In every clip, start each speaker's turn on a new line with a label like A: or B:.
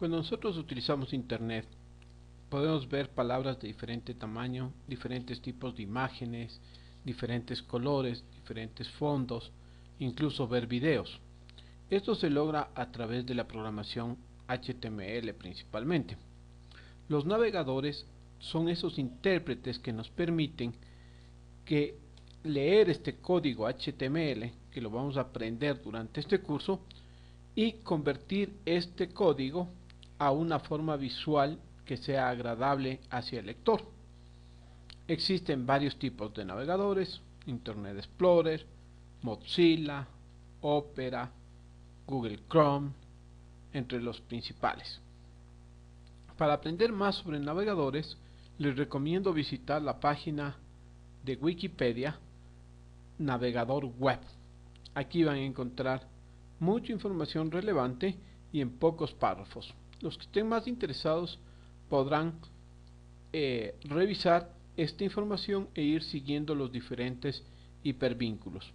A: Cuando nosotros utilizamos Internet, podemos ver palabras de diferente tamaño, diferentes tipos de imágenes, diferentes colores, diferentes fondos, incluso ver videos. Esto se logra a través de la programación HTML principalmente. Los navegadores son esos intérpretes que nos permiten leer este código HTML, que lo vamos a aprender durante este curso, y convertir este código a una forma visual que sea agradable hacia el lector. Existen varios tipos de navegadores: Internet Explorer, Mozilla, Opera, Google Chrome, entre los principales. Para aprender más sobre navegadores, les recomiendo visitar la página de Wikipedia, Navegador Web. Aquí van a encontrar mucha información relevante y en pocos párrafos. Los que estén más interesados podrán revisar esta información e ir siguiendo los diferentes hipervínculos.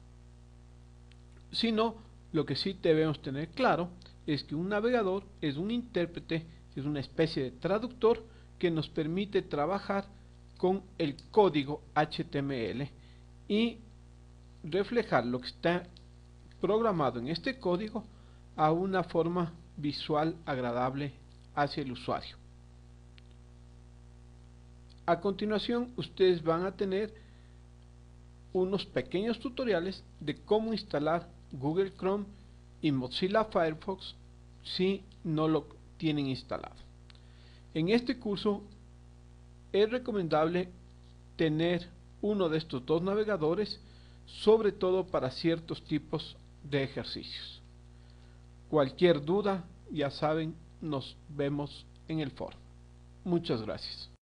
A: Si no, lo que sí debemos tener claro es que un navegador es un intérprete, es una especie de traductor que nos permite trabajar con el código HTML y reflejar lo que está programado en este código a una forma visual agradable hacia el usuario. A continuación, ustedes van a tener unos pequeños tutoriales de cómo instalar Google Chrome y Mozilla Firefox si no lo tienen instalado. En este curso es recomendable tener uno de estos dos navegadores, sobre todo para ciertos tipos de ejercicios. Cualquier duda, ya saben, nos vemos en el foro. Muchas gracias.